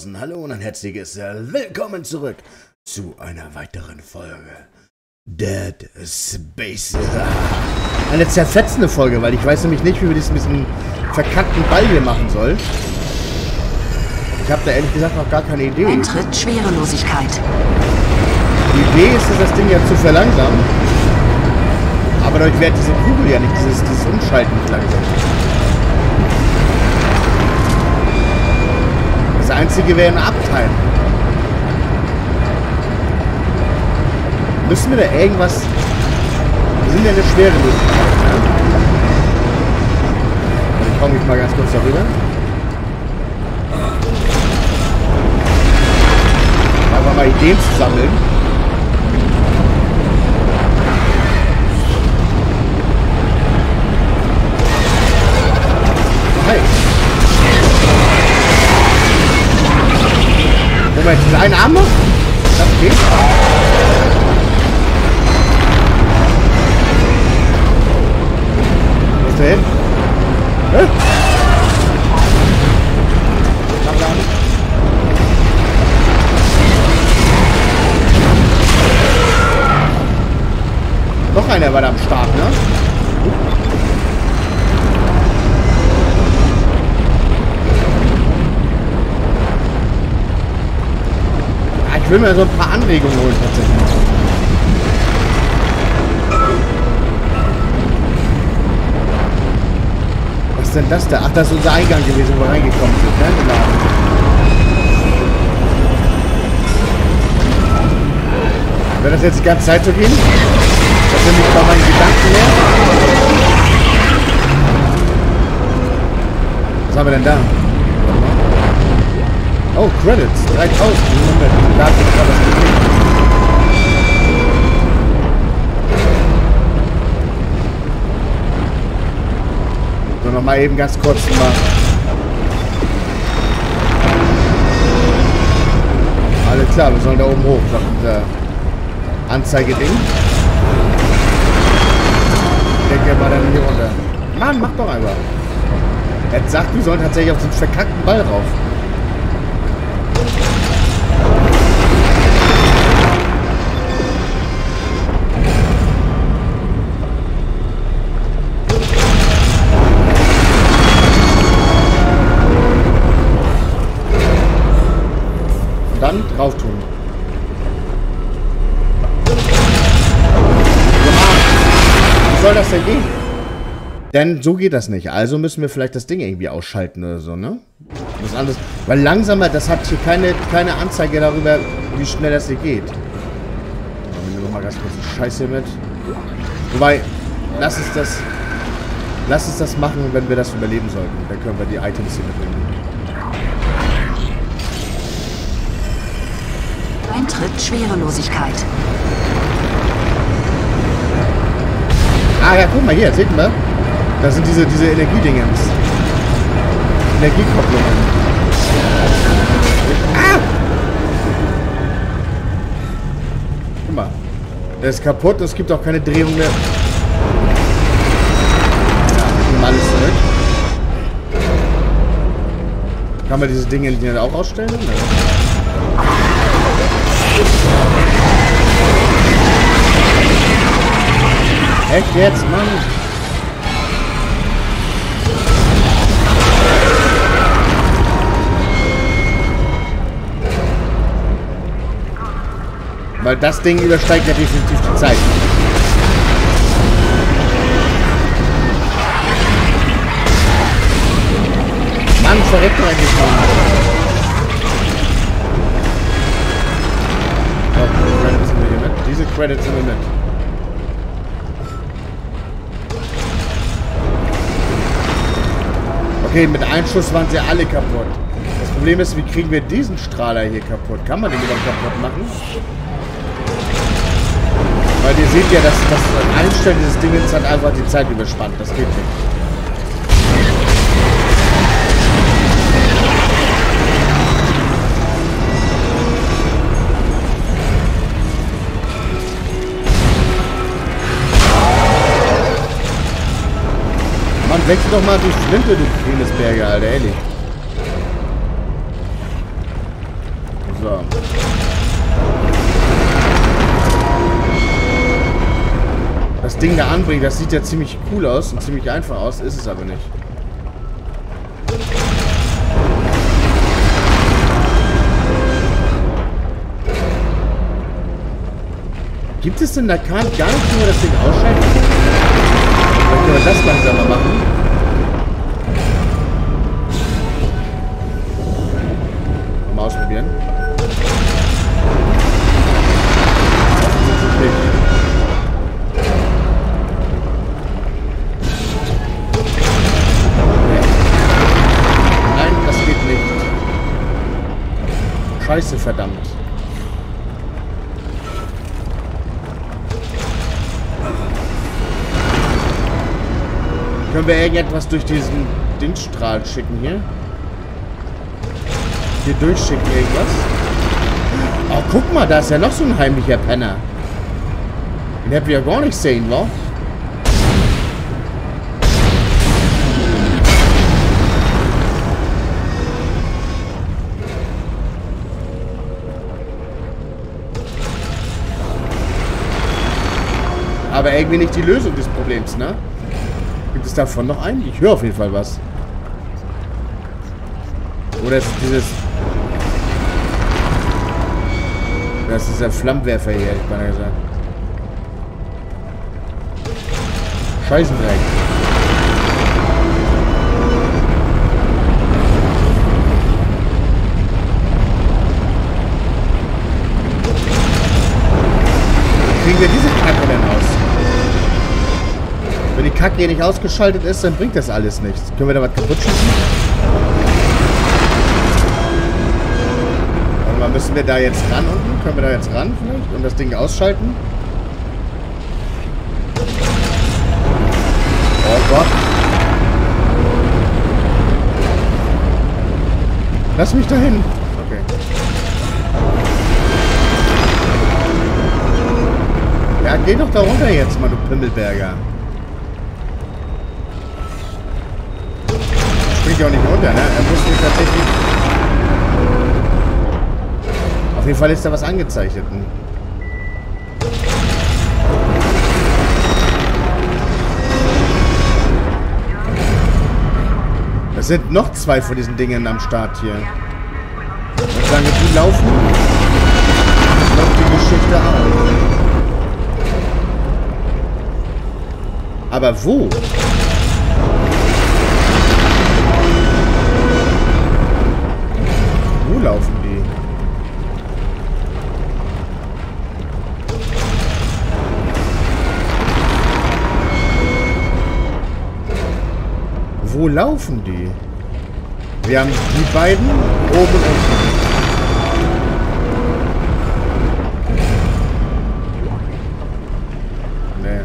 draußen, hallo und ein herzliches Willkommen zurück zu einer weiteren Folge Dead Space. Eine zerfetzende Folge, weil ich weiß nämlich nicht, wie wir diesen bisschen verkackten Ball hier machen sollen. Ich habe da ehrlich gesagt noch gar keine Idee. Eintritt Schwerelosigkeit. Die Idee ist, das Ding ja zu verlangsamen. Aber dadurch wird diese Kugel ja nicht, dieses Umschalten nicht langsam. Das Einzige wäre ein Abteilen. Müssen wir da irgendwas... Wir sind ja eine Schwerelosigkeit, ne? Ich komme mich mal ganz kurz darüber. Einfach mal Ideen zu sammeln. Hi. Moment, einen Arm noch? Das geht. Wo ist der hin? Hä? Noch einer war da am Start, ne? Ja, ich will mir so ein paar Anregungen holen, tatsächlich. Was ist denn das da? Ach, das ist unser Eingang gewesen, wo wir reingekommen sind, ne? Wird das jetzt die ganze Zeit so gehen? Das sind nicht bei meinen Gedanken mehr. Was haben wir denn da? Oh, Credits. 3000. Da hat sich gerade was gesehen. So, nochmal eben ganz kurz mal. Alles klar, wir sollen da oben hoch. Sagt unser Anzeigeding. Ich denke mal dann hier runter. Mann, mach doch einfach. Er hat gesagt, wir sollen tatsächlich auf den verkackten Ball rauf. Und dann drauf tun. Wie soll das denn gehen? Denn so geht das nicht. Also müssen wir vielleicht das Ding irgendwie ausschalten oder so, ne? Das alles, weil langsamer, das hat hier keine Anzeige darüber, wie schnell das hier geht. Nehmen wir nochmal ganz kurz die Scheiße mit. Wobei, lass uns das machen, wenn wir das überleben sollten. Dann können wir die Items hier mitnehmen. Eintritt Schwerelosigkeit. Ah ja, guck mal hier, seht mal. Das sind diese Energiedingens. Energiekopplungen. Ah! Guck mal. Der ist kaputt und es gibt auch keine Drehung mehr. Ja, ich nehme alles zurück. Kann man diese Dinge hier auch ausstellen? Ne? Echt jetzt, Mann? Weil das Ding übersteigt ja definitiv die Zeit. Mann, verreckt doch eigentlich mal. Oh, die Credits sind wir hier mit. Diese Credits sind wir mit. Okay, mit einem Schuss waren sie alle kaputt. Das Problem ist, wie kriegen wir diesen Strahler hier kaputt? Kann man den überhaupt kaputt machen? Weil ihr seht ja, dass das Einstellen dieses Dingens hat einfach die Zeit überspannt. Das geht nicht. Mann, wechsel doch mal die Flinte, du Friedensberger, Alter, ehrlich. So. Das Ding da anbringen, das sieht ja ziemlich cool aus und ziemlich einfach aus, ist es aber nicht. Gibt es denn da gar nicht, wo wir das Ding ausschalten? Vielleicht können wir das langsamer machen. Mal ausprobieren. Nein, das geht nicht. Scheiße, verdammt. Können wir irgendetwas durch diesen Dingstrahl schicken hier? Hier durchschicken irgendwas? Oh, guck mal, da ist ja noch so ein heimlicher Penner. Den hätten wir ja gar nicht sehen, wa? Aber irgendwie nicht die Lösung des Problems, ne? Gibt es davon noch einen? Ich höre auf jeden Fall was. Oder ist es dieses... Das ist der Flammenwerfer hier, ich meine gesagt. Scheißendreck. Kriegen wir diese Kacke denn aus? Wenn die Kacke hier nicht ausgeschaltet ist, dann bringt das alles nichts. Können wir da was kaputt schießen? Warte mal, müssen wir da jetzt ran unten? Können wir da jetzt ran vielleicht? Und das Ding ausschalten? Oh Gott. Lass mich dahin. Okay. Ja, geh doch da runter jetzt mal, du Pimmelberger. Springt ja auch nicht runter, ne? Er muss nicht tatsächlich... Auf jeden Fall ist da was angezeichnet. Es sind noch zwei von diesen Dingen am Start hier. Und solange die laufen, läuft die Geschichte auch. Aber wo? Wo laufen die? Wo laufen die? Wir haben die beiden oben und unten. Nee.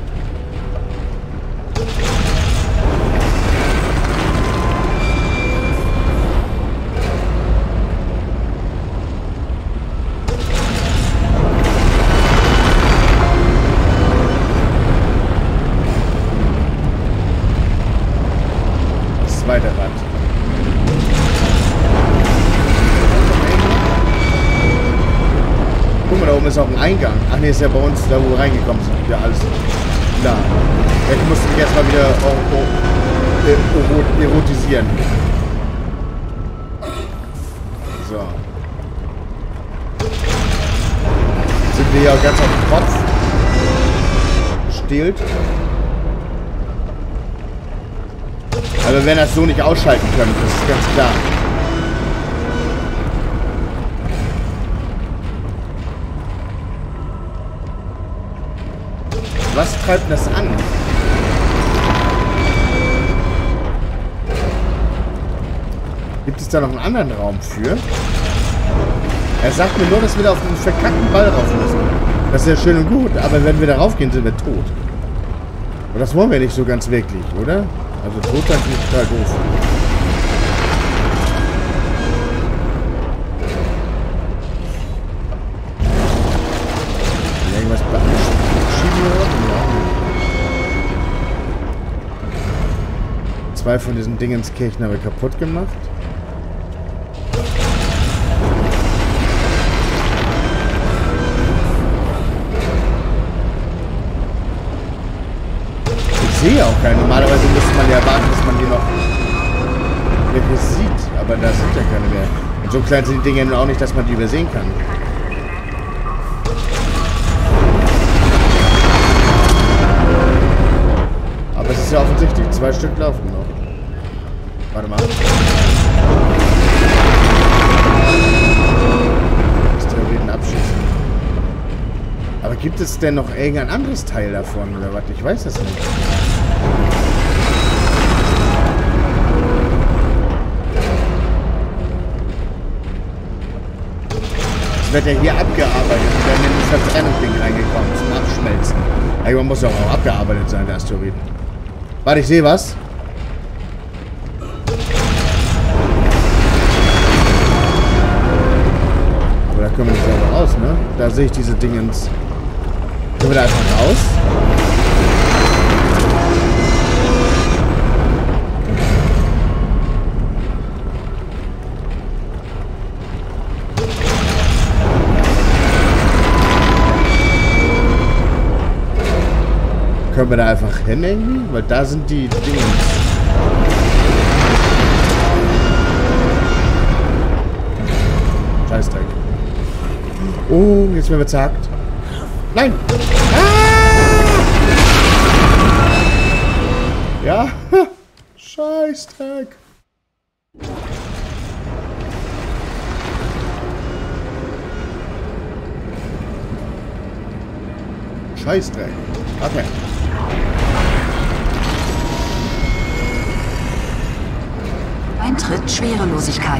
Zweite Rad. Guck mal, da oben ist auch ein Eingang. Ach ne, ist ja bei uns, da wo wir reingekommen sind. Ja, alles klar. Jetzt musst du mich erstmal wieder erotisieren. So. Sind wir ja ganz auf dem Kopf. Stehlt. Aber wir werden das so nicht ausschalten können, das ist ganz klar. Was treibt das an? Gibt es da noch einen anderen Raum für? Er sagt mir nur, dass wir da auf den verkackten Ball rauf müssen. Das ist ja schön und gut, aber wenn wir darauf gehen, sind wir tot. Und das wollen wir nicht so ganz wirklich, oder? Also tot sein finde ich total doof. Irgendwas beschieben oder was? Ja. Zwei von diesen Dingenskirchen haben wir kaputt gemacht. keine. Normalerweise müsste man ja erwarten, dass man die noch wirklich sieht. Aber da sind ja keine mehr. Und so klein sind die Dinge auch nicht, dass man die übersehen kann. Aber es ist ja offensichtlich. 2 Stück laufen noch. Warte mal. Asteroiden abschießen. Aber gibt es denn noch irgendein anderes Teil davon oder was? Ich weiß das nicht. Es wird ja hier abgearbeitet. Wir werden in das Verbrennungsding reingekommen zum Abschmelzen. Irgendwann muss ja auch abgearbeitet sein, der Asteroid. Warte, ich sehe was. Aber da können wir nicht selber raus, ne? Da sehe ich diese Dingens. Können wir da einfach raus? Können wir da einfach hin irgendwie? Weil da sind die Dinge. Scheißdreck. Oh, jetzt werden wir zerhackt. Nein! Ah! Ja? Scheißdreck. Scheißdreck. Okay. Eintritt Schwerelosigkeit.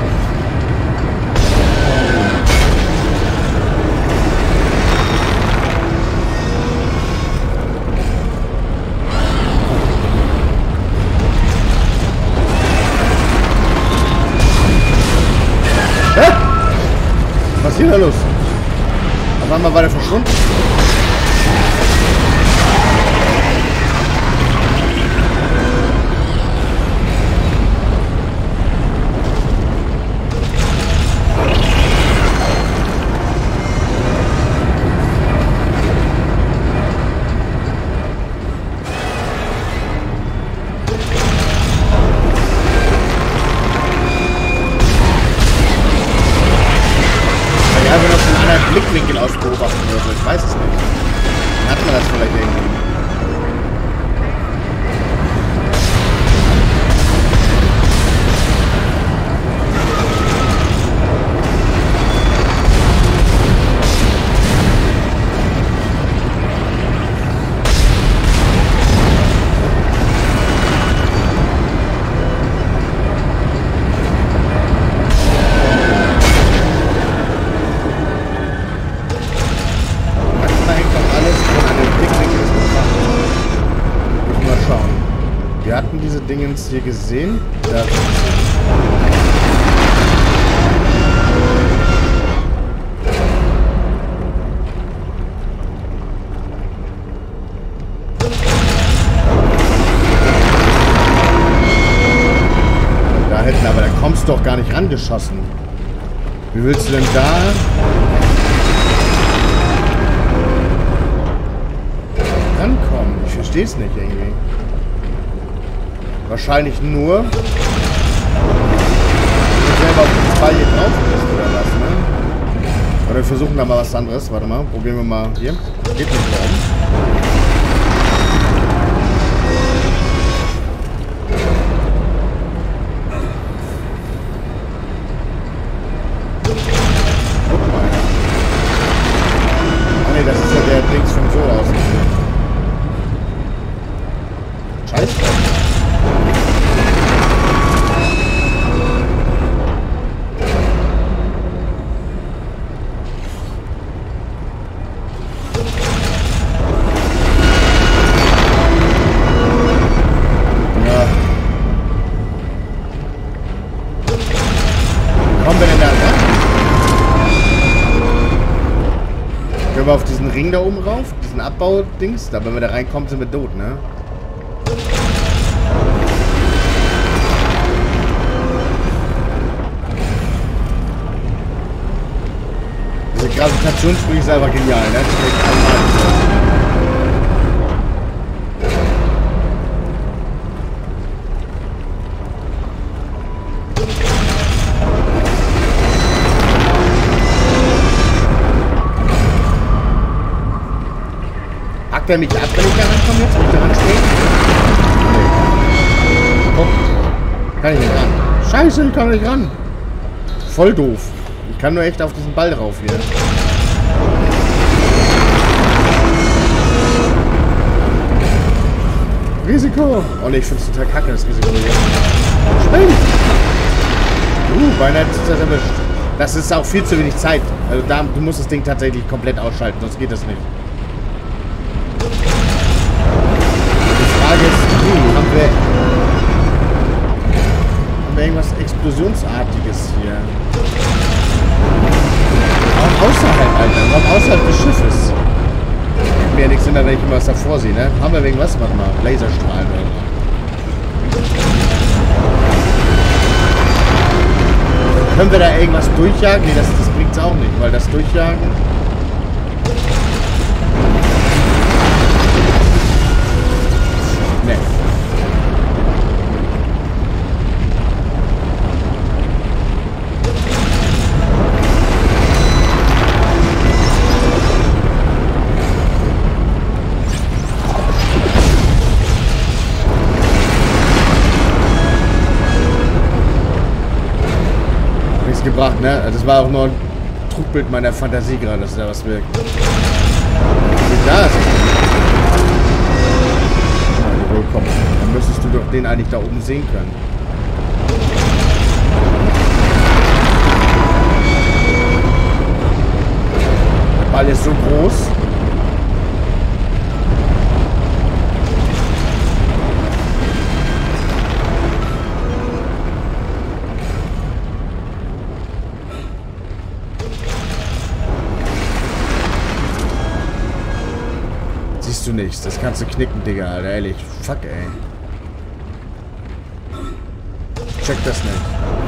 Hä? Was ist hier da los? Auf einmal war der verschwunden. Blickwinkel aus beobachten oder so. Ich weiß es nicht. Dann hat man das vielleicht irgendwie. Dingens hier gesehen. Da hinten, aber da kommst du doch gar nicht rangeschossen. Wie willst du denn da rankommen? Ich verstehe es nicht irgendwie. Wahrscheinlich nur, wenn du selber auf den Ball hier drauf bist oder was, ne? Oder wir versuchen da mal was anderes. Warte mal, probieren wir mal hier. Geht nicht warum. Guck mal. Ah ne, das ist ja der Dings von so aus. Scheiße. Auf diesen Ring da oben rauf, diesen Abbau-Dings, da wenn wir da reinkommen, sind wir tot, ne? Diese Gravitationssprünge ist einfach genial, ne? er mich ab, wenn ich da rankomme jetzt? Muss ich da ranstehen? Nee. Guck. Kann ich nicht ran. Scheiße, ich kann nicht ran. Voll doof. Ich kann nur echt auf diesen Ball drauf hier. Risiko. Oh ne, ich finde es total kacke, das Risiko hier. Spring! Beinahe ist das erwischt. Das ist auch viel zu wenig Zeit. Also da, du musst das Ding tatsächlich komplett ausschalten, sonst geht das nicht. Die Frage ist, haben wir irgendwas Explosionsartiges hier? Warum außerhalb, Alter? Warum außerhalb des Schiffes? Mir ja nichts Sinn, wenn ich immer was davor sehe, ne? Haben wir irgendwas? Warte mal, Laserstrahlen oder so. Können wir da irgendwas durchjagen? Nee, das bringt's auch nicht, weil das Durchjagen... Nee. Gebracht, ne? Das war auch nur ein Trugbild meiner Fantasie gerade, dass da was wirkt. Da ist es. Komm, dann müsstest du doch den eigentlich da oben sehen können. Der Ball ist so groß. Siehst du nichts. Das kannst du knicken, Digga, Alter. Ehrlich. Fuck, ey. Check das nicht.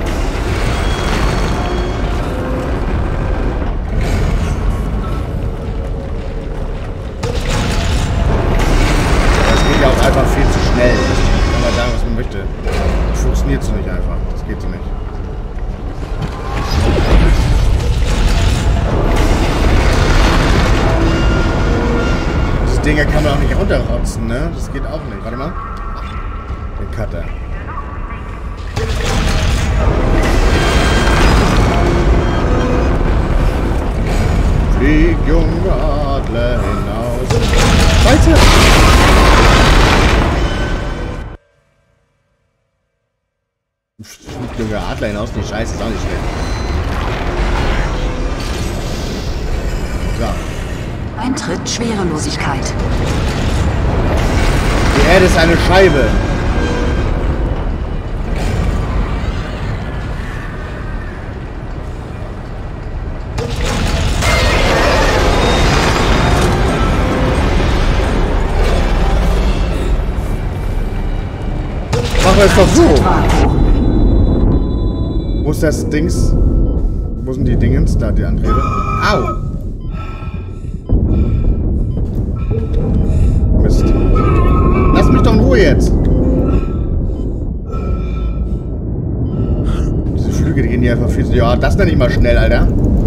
Das geht ja auch einfach viel zu schnell. Das kann man sagen, was man möchte. Das funktioniert so nicht einfach. Das geht so nicht. Dinger kann man auch nicht runterrotzen, ne? Das geht auch nicht. Warte mal. Den Cutter. Flieg, junge Adler, hinaus. Scheiße! Flieg, junge Adler hinaus. Die Scheiße ist auch nicht schlecht. So. Eintritt Schwerelosigkeit. Die Erde ist eine Scheibe. Machen wir es doch so. Wo ist das Dings? Wo sind die Dingens? Da, die Antriebe. Au! Mist. Lass mich doch in Ruhe jetzt. Diese Flüge, die gehen hier einfach viel zu... Ja, das nenne ich mal schnell, Alter.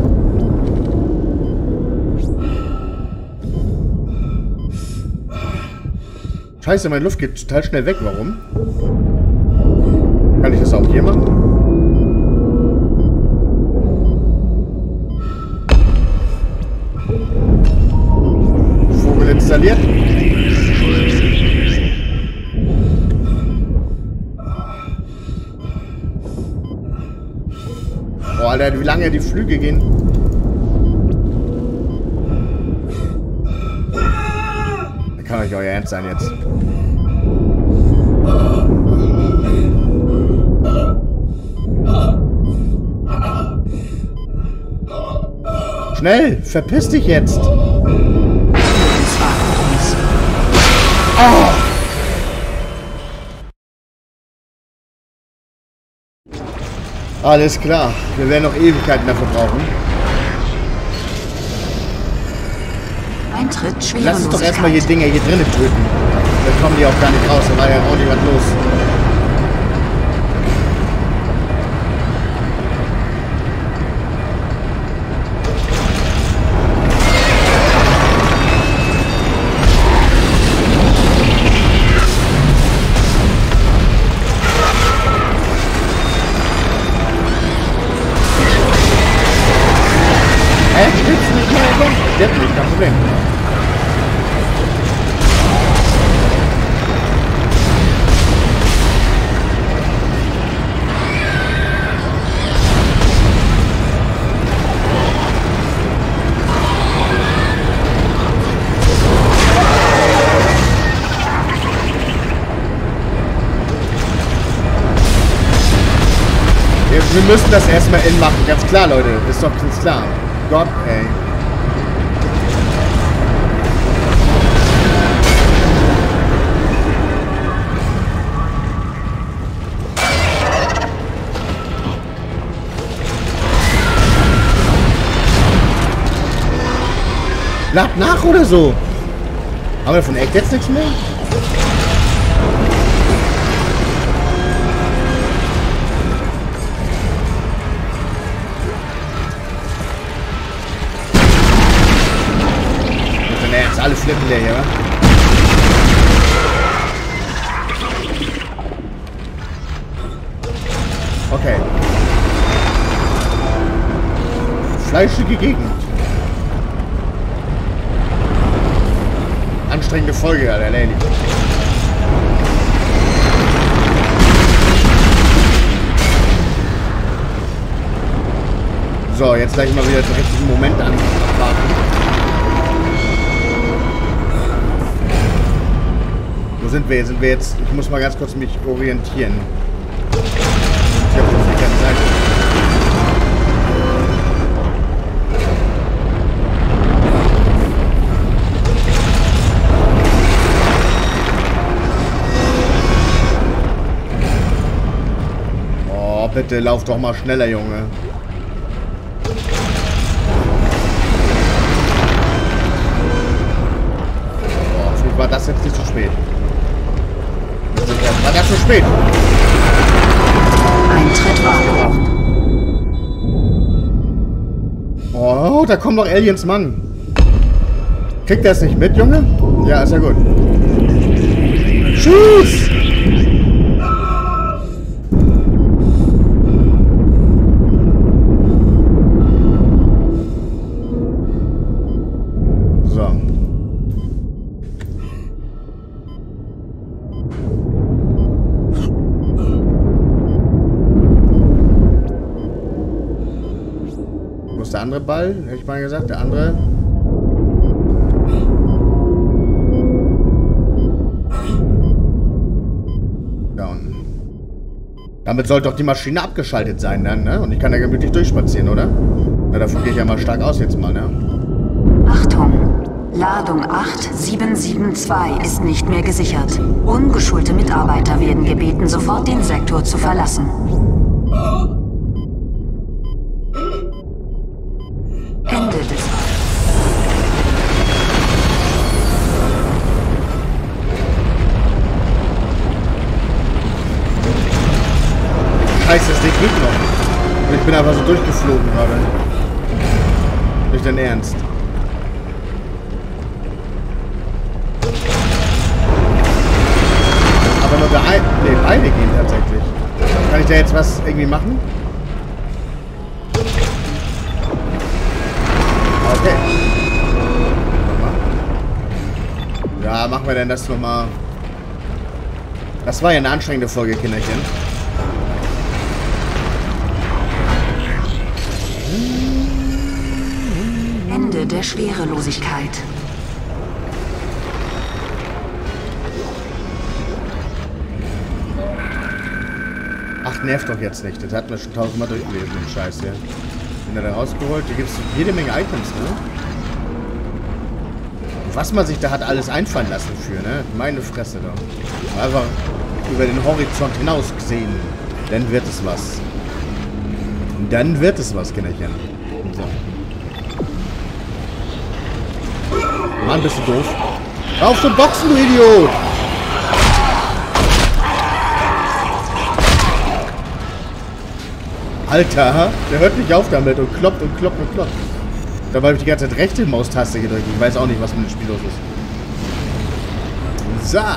Scheiße, meine Luft geht total schnell weg. Warum? Kann ich das auch hier machen? Vogel installiert. Oh, Alter, wie lange die Flüge gehen. Das kann euch euer Ernst sein jetzt. Schnell, verpiss dich jetzt. Oh. Alles klar. Wir werden noch Ewigkeiten dafür brauchen. Eintritt Schwerelosigkeit. Lass uns doch erstmal hier Dinger hier drinnen töten. Dann kommen die auch gar nicht raus. Da war ja auch nicht was los. Willst du nicht mal irgendwann? Jetzt nicht, kein Problem. Wir müssen das erstmal machen, ganz klar, Leute. Ist doch ganz klar. Gott, ey. Lad nach oder so. Haben wir von Eck jetzt nichts mehr? Alle flippen der hier, wa? Okay. Fleischige Gegend. Anstrengende Folge, Alter, Lady. So, jetzt gleich mal wieder den richtigen Moment abwarten. Wo sind wir? Sind wir jetzt? Ich muss mal ganz kurz mich orientieren. Ich habe auf der Seite. Oh, bitte lauf doch mal schneller, Junge. Oh, vielleicht war das jetzt nicht zu spät. War das zu spät? Eintritt wahr. Oh, da kommen noch Aliens, Mann. Kriegt er es nicht mit, Junge? Ja, ist ja gut. Tschüss! So. Der andere Ball, hätte ich mal gesagt, der andere. Da unten. Damit sollte doch die Maschine abgeschaltet sein dann, ne? Und ich kann da gemütlich durchspazieren, oder? Na, davon gehe ich ja mal stark aus jetzt mal, ne? Achtung! Ladung 8772 ist nicht mehr gesichert. Ungeschulte Mitarbeiter werden gebeten, sofort den Sektor zu verlassen. Ende des... Scheiße, das Ding geht noch. Und ich bin einfach so durchgeflogen gerade. Nicht dein Ernst. Aber nur der eine... Ne, beide gehen tatsächlich. Kann ich da jetzt was irgendwie machen? Okay. Ja, machen wir denn das nochmal. Das war ja eine anstrengende Folge, Kinderchen. Ende der Schwerelosigkeit. Ach, nervt doch jetzt nicht. Das hatten wir schon tausendmal durchgelesen, den Scheiß hier. Bin da rausgeholt. Hier gibt es jede Menge Items, ne? Was man sich da hat alles einfallen lassen für, ne? Meine Fresse doch. Einfach über den Horizont hinaus gesehen. Dann wird es was. Dann wird es was, Kinderchen. So. Mann, bist du doof. Hör auf zu boxen, du Idiot! Alter, der hört nicht auf damit und kloppt und kloppt und kloppt. Dabei habe ich die ganze Zeit rechte Maustaste gedrückt. Ich weiß auch nicht, was mit dem Spiel los ist. So.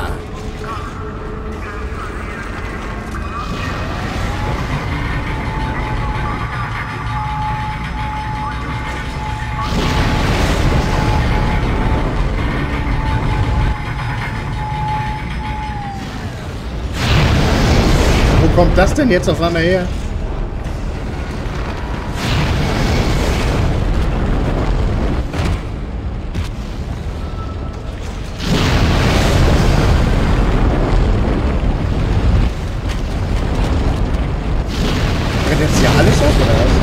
kommt das denn jetzt auf einmal her? Brennt jetzt hier alles auf, oder was?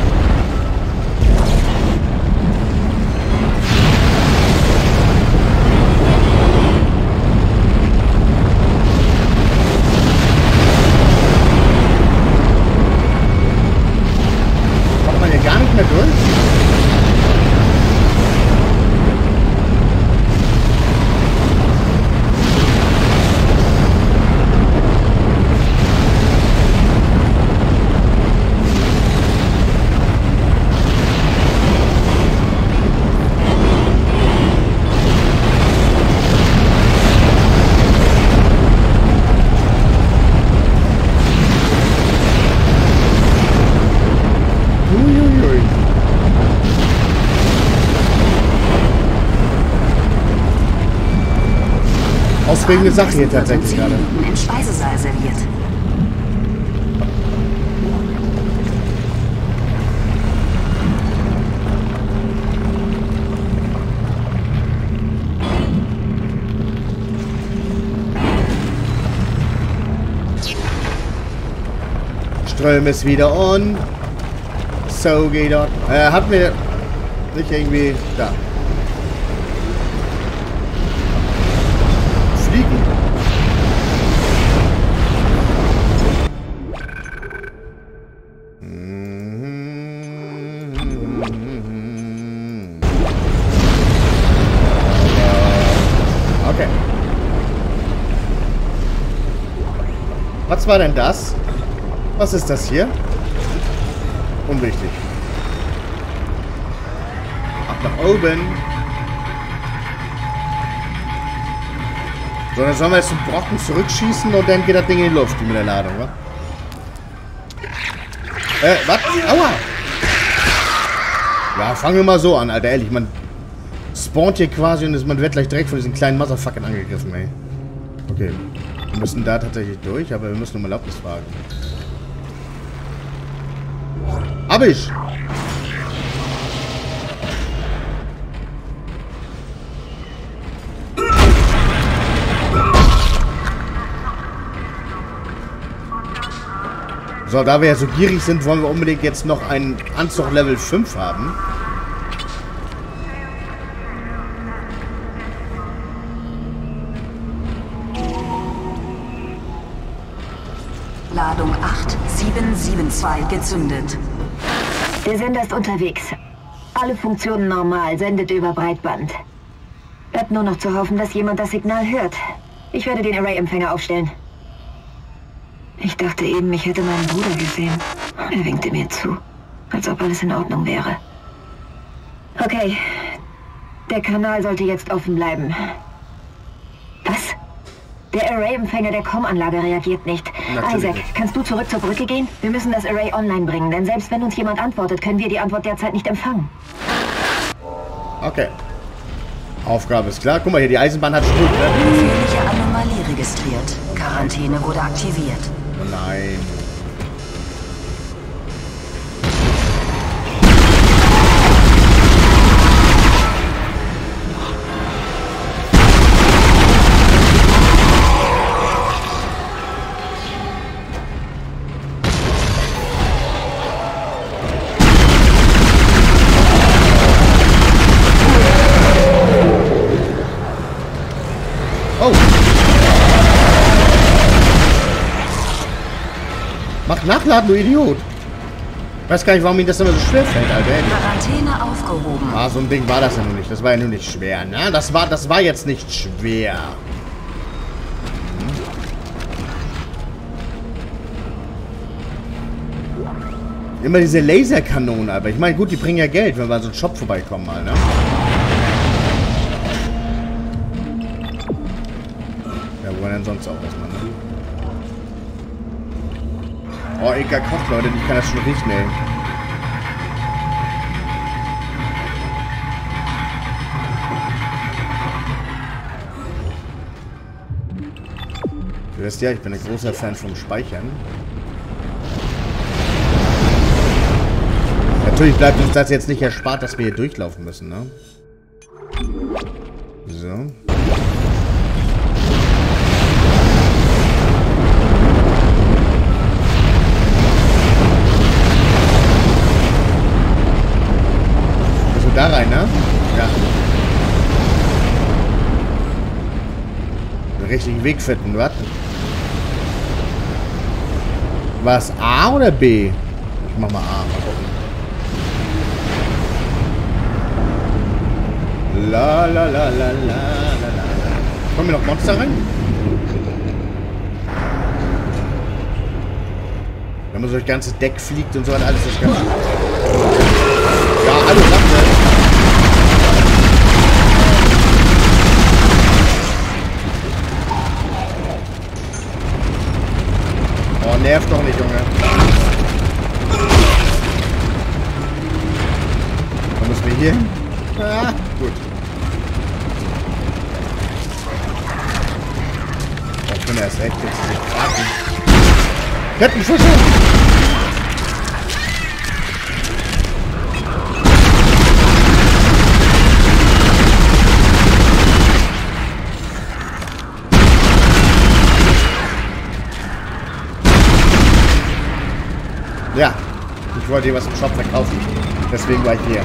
Aufregende Sache hier tatsächlich gerade. Im Speisesaal serviert. Ström ist wieder on. So geht das. Hat mir nicht irgendwie da. Fliegen. Okay. Was war denn das? Was ist das hier? Unwichtig. Ab nach oben. So, dann sollen wir jetzt einen Brocken zurückschießen und dann geht das Ding in die Luft mit der Ladung, wa? Was? Aua! Ja, fangen wir mal so an, Alter, ehrlich, man spawnt hier quasi und man wird gleich direkt von diesen kleinen Motherfuckern angegriffen, ey. Okay. Wir müssen da tatsächlich durch, aber wir müssen um Erlaubnis fragen. Hab ich! So, da wir ja so gierig sind, wollen wir unbedingt jetzt noch einen Anzug Level 5 haben. Ladung 8772 gezündet. Der Sender ist unterwegs. Alle Funktionen normal, sendet über Breitband. Bleibt nur noch zu hoffen, dass jemand das Signal hört. Ich werde den Array-Empfänger aufstellen. Ich dachte eben, ich hätte meinen Bruder gesehen. Er winkte mir zu, als ob alles in Ordnung wäre. Okay, der Kanal sollte jetzt offen bleiben. Was? Der Array-Empfänger der COM-Anlage reagiert nicht. Natürlich Isaac, nicht. kannst du zurück zur Brücke gehen? Wir müssen das Array online bringen, denn selbst wenn uns jemand antwortet, können wir die Antwort derzeit nicht empfangen. Okay. Aufgabe ist klar. Guck mal hier, die Eisenbahn hat Strom, ne? Gefährliche Anomalie registriert. Quarantäne wurde aktiviert. Oh nein. Oh. Mach nachladen, du Idiot. Weiß gar nicht, warum Ihnen das immer so schwer fällt, Alter. Quarantäne aufgehoben. Ah, so ein Ding war das ja nur nicht. Das war ja nur nicht schwer, ne? Das war jetzt nicht schwer. Immer diese Laserkanonen, aber ich meine, gut, die bringen ja Geld, wenn wir an so einen Shop vorbeikommen mal, ne? Ja, wo denn sonst auch erstmal, ne? Oh, Eka kocht, Leute, ich kann das schon riechen, ey. Du weißt ja, ich bin ein großer Fan vom Speichern. Natürlich bleibt uns das jetzt nicht erspart, dass wir hier durchlaufen müssen, ne? So. Da rein, ne? Ja. Den richtigen Weg finden, was? War es A oder B? Ich mach mal A, mal gucken. La la la la la la la. Kommen wir noch Monster rein? Wenn man so das ganze Deck fliegt und so hat alles das Ganze. Ja, hallo, danke. Oh, nervt doch nicht, Junge. Dann müssen wir hier hin. Ah, gut. Ich bin erst echt jetzt nicht braten. Kettenfische! Ja, ich wollte hier was im Shop verkaufen. Deswegen war ich hier.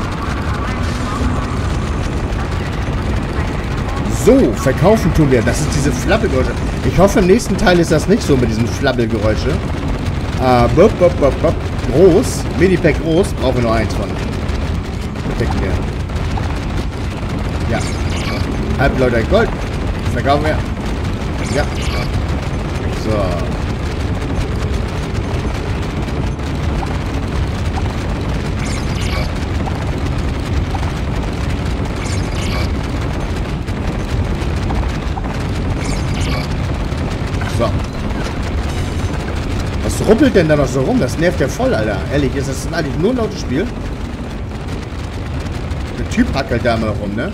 So, verkaufen tun wir. Das ist diese Flabbelgeräusche. Ich hoffe, im nächsten Teil ist das nicht so mit diesen Flabbelgeräusche. Groß. Medipack groß. Brauchen wir nur eins von. Verdecken wir. Ja. Halbleute Gold. Verkaufen wir. Ja. So. So. Was ruppelt denn da noch so rum? Das nervt ja voll, Alter. Ehrlich, ist das eigentlich nur ein lautes Spiel? Der Typ hackelt da immer noch rum, ne?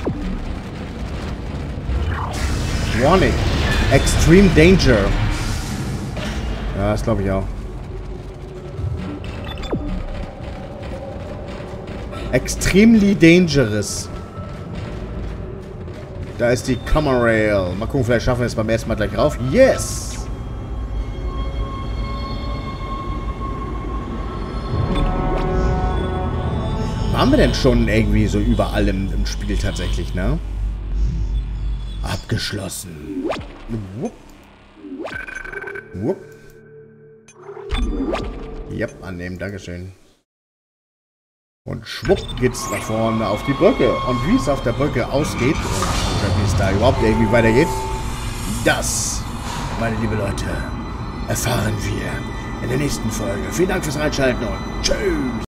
Warning. Extreme Danger. Ja, das glaube ich auch. Extremely dangerous. Da ist die Commerail. Mal gucken, vielleicht schaffen wir es beim ersten Mal gleich rauf. Yes! Waren wir denn schon irgendwie so überall im Spiel tatsächlich, ne? Abgeschlossen. Wupp. Wupp. Yep, annehmen, dankeschön. Und schwupp geht's nach vorne auf die Brücke. Und wie es auf der Brücke ausgeht, oder wie es da überhaupt irgendwie weitergeht, das, meine liebe Leute, erfahren wir in der nächsten Folge. Vielen Dank fürs Reinschalten und tschüss!